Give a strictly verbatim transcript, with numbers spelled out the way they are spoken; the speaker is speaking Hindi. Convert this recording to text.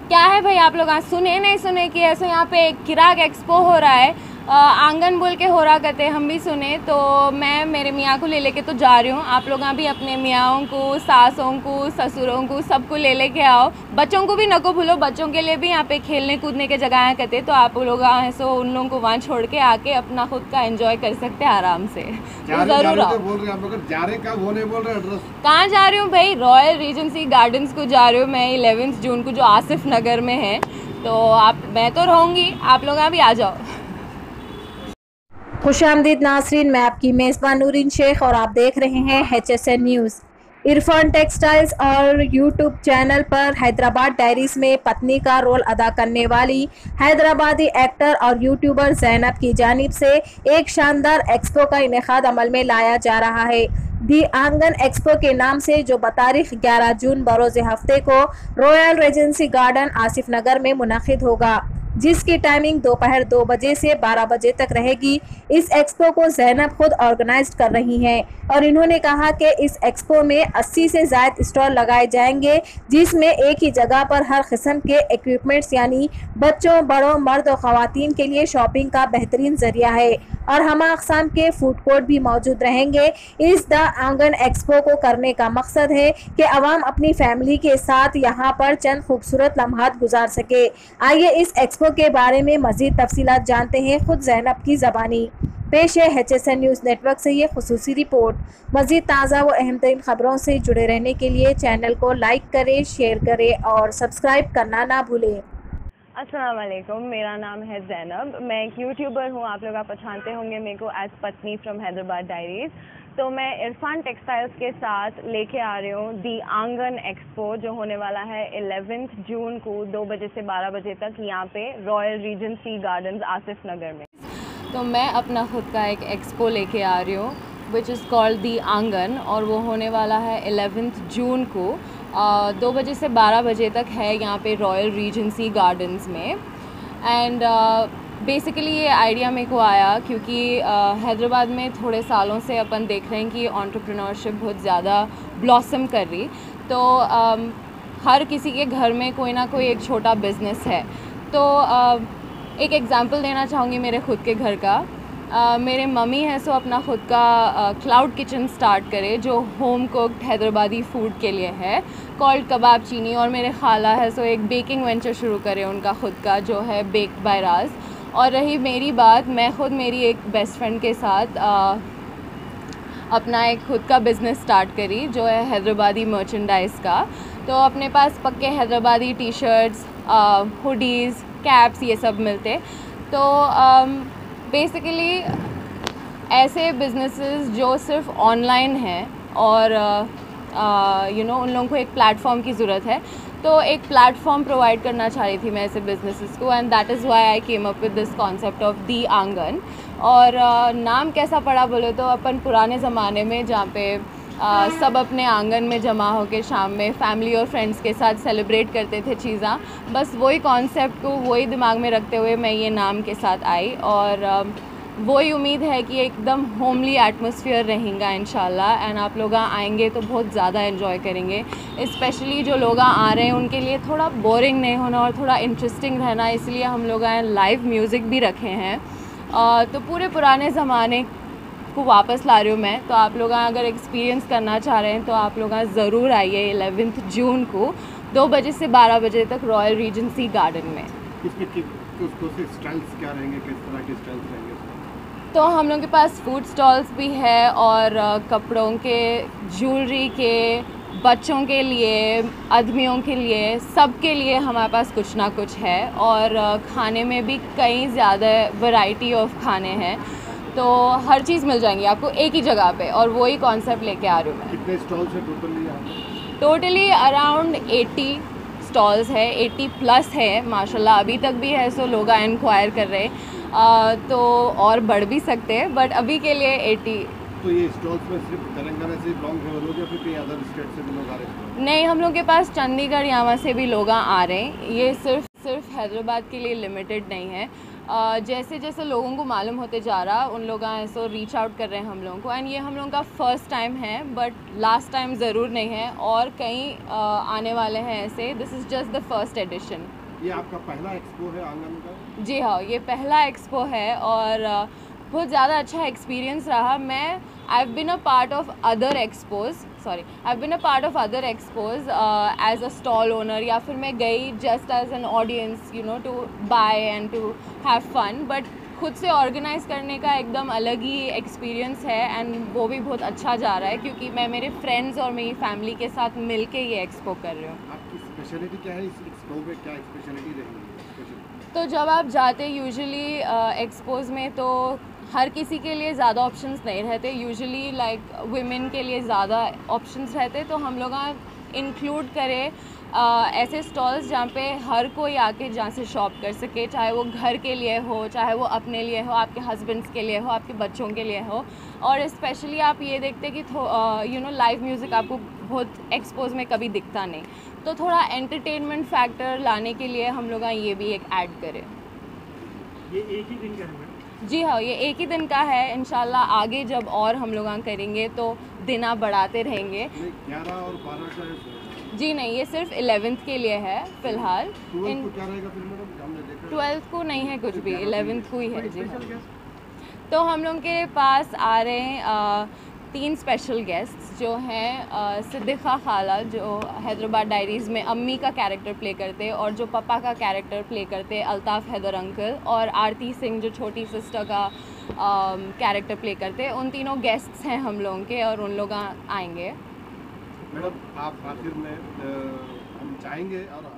क्या है भाई, आप लोग आज सुने नहीं सुने कि ऐसे यहाँ पे किराक एक्सपो हो रहा है, आंगन बोल के हो रहा करते, हम भी सुने। तो मैं मेरे मियाँ को ले लेके तो जा रही हूँ। आप लोग भी अपने मियाँओं को, सासों को, ससुरों को, सबको ले लेके आओ। बच्चों को भी नको भूलो, बच्चों के लिए भी यहाँ पे खेलने कूदने के जगह हैं कहते, तो आप लोग ऐसे उन लोगों को वहाँ छोड़ के आके अपना खुद का एंजॉय कर सकते हैं आराम से। तो जरूर आओ। कहाँ जा रही हूँ भाई? रॉयल रीजेंसी गार्डन्स को जा रही हूँ मैं इलेवेंथ जून को, जो आसिफ नगर में है। तो आप, मैं तो रहूँगी, आप लोग भी आ जाओ। खुशामदीद नाज़रीन, मैं आपकी मेज़बान नूरीन शेख और आप देख रहे हैं H S N news. Irfan textiles और यूट्यूब चैनल पर हैदराबाद डायरीज में पत्नी का रोल अदा करने वाली हैदराबादी एक्टर और यूट्यूबर ज़ैनब की जानिब से एक शानदार एक्सपो का इनेकाद अमल में लाया जा रहा है। दी आंगन एक्सपो के नाम से, जो बतारीख ग्यारह जून बरोज़ हफ्ते को Royal Regency Garden Asif Nagar में मुनक़िद होगा, जिसकी टाइमिंग दोपहर दो बजे से बारह बजे तक रहेगी। इस एक्सपो को ज़ैनब खुद ऑर्गेनाइज कर रही हैं और इन्होंने कहा कि इस एक्सपो में अस्सी से ज़ायद स्टॉल लगाए जाएंगे, जिसमें एक ही जगह पर हर किस्म के इक्विपमेंट्स यानी बच्चों, बड़ों, मर्द और ख़वातीन के लिए शॉपिंग का बेहतरीन ज़रिया है और हम अक़साम के फूड कोर्ट भी मौजूद रहेंगे। इस द आंगन एक्सपो को करने का मकसद है कि अवाम अपनी फैमिली के साथ यहाँ पर चंद खूबसूरत लम्हात गुजार सके। आइए इस एक्सपो के बारे में मज़ीद तफसीलात जानते हैं खुद ज़ैनब की ज़बानी। पेश है H S N news network से ये खुसूसी रिपोर्ट। मज़ीद ताज़ा व अहम तरीन ख़बरों से जुड़े रहने के लिए चैनल को लाइक करें, शेयर करें और सब्सक्राइब करना ना भूलें। अस्सलाम वालेकुम, मेरा नाम है ज़ैनब, मैं एक यूट्यूबर हूँ। आप लोग आप पहचानते होंगे मेरे को एज पत्नी फ्रॉम हैदराबाद डायरीज़। तो मैं इरफान टेक्सटाइल्स के साथ लेके आ रही हूँ दी आंगन एक्सपो, जो होने वाला है इलेवेंथ जून को दो बजे से बारह बजे तक यहाँ पे Royal Regency Gardens Asif Nagar में। तो मैं अपना खुद का एक एक्सपो लेके आ रही हूँ which is called the Aangan, और वो होने वाला है इलेवेंथ जून को दो बजे से बारह बजे तक है यहाँ पे रॉयल रीजेंसी गार्डन्स में। एंड बेसिकली ये आइडिया मेरे को आया क्योंकि हैदराबाद में थोड़े सालों से अपन देख रहे हैं कि एंटरप्रेन्योरशिप बहुत ज़्यादा ब्लॉसम कर रही। तो uh, हर किसी के घर में कोई ना कोई एक छोटा बिज़नेस है। तो uh, एक एग्ज़ाम्पल देना चाहूँगी मेरे ख़ुद के घर का। Uh, मेरे मम्मी है सो अपना ख़ुद का क्लाउड किचन स्टार्ट करे, जो होम कुक्ड हैदराबादी फ़ूड के लिए है, कॉल्ड कबाब चीनी। और मेरे खाला है सो एक बेकिंग वेंचर शुरू करे उनका ख़ुद का, जो है बेक बाय राज। और रही मेरी बात, मैं ख़ुद मेरी एक बेस्ट फ्रेंड के साथ आ, अपना एक ख़ुद का बिज़नेस स्टार्ट करी, जो है हैदराबादी मर्चेंडाइज़ का। तो अपने पास पक्के Hyderabadi T shirts, hoodies, caps, ये सब मिलते। तो बेसिकली ऐसे बिज़नेसेस जो सिर्फ ऑनलाइन हैं और यू नो उन लोगों को एक प्लेटफॉर्म की ज़रूरत है, तो एक प्लेटफॉर्म प्रोवाइड करना चाह रही थी मैं ऐसे बिज़नेसेस को। And that is why I came up with this concept of the Aangan. और uh, नाम कैसा पड़ा बोले तो अपन पुराने ज़माने में जहाँ पे Uh, सब अपने आंगन में जमा होकर शाम में फैमिली और फ्रेंड्स के साथ सेलिब्रेट करते थे चीज़ा, बस वही कॉन्सेप्ट को वही दिमाग में रखते हुए मैं ये नाम के साथ आई। और uh, वही उम्मीद है कि एकदम होमली एटमॉस्फेयर रहेगा इंशाल्लाह। एंड आप लोग आएंगे तो बहुत ज़्यादा एंजॉय करेंगे। स्पेशली जो लोग आ रहे हैं उनके लिए थोड़ा बोरिंग नहीं होना और थोड़ा इंटरेस्टिंग रहना, इसलिए हम लोग लाइव म्यूज़िक भी रखे हैं। uh, तो पूरे पुराने ज़माने को वापस ला रही हूँ मैं। तो आप लोग अगर एक्सपीरियंस करना चाह रहे हैं तो आप लोग ज़रूर आइए इलेवेंथ जून को दो बजे से बारह बजे तक रॉयल रीजेंसी गार्डन में। इसमें स्टाइल्स क्या रहेंगे, किस तरह के स्टाइल्स रहेंगे? तो हम लोग के पास फूड स्टॉल्स भी है और कपड़ों के, ज्वेलरी के, बच्चों के लिए, आदमियों के लिए, सब के लिए हमारे पास कुछ ना कुछ है। और खाने में भी कई ज़्यादा वैरायटी ऑफ खाने हैं, तो हर चीज़ मिल जाएंगी आपको एक ही जगह पे। और वही कॉन्सेप्ट लेके आ रही हूँ मैं। कितने स्टॉल्स हैं टोटली यहाँ पे? टोटली अराउंड अस्सी स्टॉल्स है, अस्सी प्लस है माशाल्लाह, अभी तक भी है। सो लोग इंक्वायर कर रहे हैं, तो और बढ़ भी सकते हैं, बट अभी के लिए अस्सी। तो ये स्टॉल्स में सिर्फ तेलंगाना से बिलोंग है लोग या फिर कई अदर स्टेट से भी लोग आ रहे हैं? नहीं, हम लोग के पास चंडीगढ़ यहाँ से भी लोग आ रहे हैं। ये सिर्फ सिर्फ हैदराबाद के लिए लिमिटेड नहीं है। uh, जैसे जैसे लोगों को मालूम होते जा रहा उन लोग ऐसे रीच आउट कर रहे हैं हम लोगों को, एंड ये हम लोगों का फर्स्ट टाइम है, बट लास्ट टाइम ज़रूर नहीं है, और कई uh, आने वाले हैं ऐसे। This is just the first edition. ये आपका पहला एक्सपो है आंगन का? जी हाँ, ये पहला एक्सपो है और uh, बहुत ज़्यादा अच्छा एक्सपीरियंस रहा। मैं I have been a part of other expos sorry I have been a part of other expos as a stall owner, या फिर मैं गई just as an audience, you know, to buy and to have fun, but खुद से ऑर्गेनाइज करने का एकदम अलग ही एक्सपीरियंस है, एंड वो भी बहुत अच्छा जा रहा है क्योंकि मैं मेरे फ्रेंड्स और मेरी फैमिली के साथ मिल के ये एक्सपो कर रही हूँ। आपकी स्पेशलिटी क्या है इस एक्सपो में? क्या स्पेशलिटी रही है? तो जब आप जाते यूजुअली एक्सपोज में तो हर किसी के लिए ज़्यादा ऑप्शंस नहीं रहते, यूजुअली लाइक वुमेन के लिए ज़्यादा ऑप्शंस रहते, तो हम लोग इंक्लूड करें uh, ऐसे स्टॉल्स जहाँ पे हर कोई आके जहाँ से शॉप कर सके, चाहे वो घर के लिए हो, चाहे वो अपने लिए हो, आपके हस्बैंड्स के लिए हो, आपके बच्चों के लिए हो। और स्पेशली आप ये देखते कि यू नो लाइव म्यूज़िक आपको बहुत एक्सपोज में कभी दिखता नहीं, तो थोड़ा एंटरटेनमेंट फैक्टर लाने के लिए हम लोग ये भी एक ऐड करें। ये एक ही दिन का है? जी हाँ, ये एक ही दिन का है। इंशाल्लाह आगे जब और हम लोग करेंगे तो दिन आप बढ़ाते रहेंगे। ग्यारह और बारह का है? जी नहीं, ये सिर्फ इलेवेंथ के लिए है फ़िलहाल। ट्वेल्थ को क्या रहेगा फिर मैडम? हमने देखा ट्वेल्थ को नहीं है कुछ भी, इलेवेंथ को ही है। जी हाँ, तो हम लोग के पास आ रहे हैं आ, तीन स्पेशल गेस्ट्स जो हैं सिद्दीक़ा खाला, जो हैदराबाद डायरीज़ में अम्मी का कैरेक्टर प्ले करते हैं, और जो पापा का कैरेक्टर प्ले करते हैं अल्ताफ़ हैदर अंकल, और आरती सिंह जो छोटी सिस्टर का कैरेक्टर प्ले करते हैं। उन तीनों गेस्ट्स हैं हम लोगों के, और उन लोग आएंगे। मैडम आप आखिर में आ, हम चाहेंगे और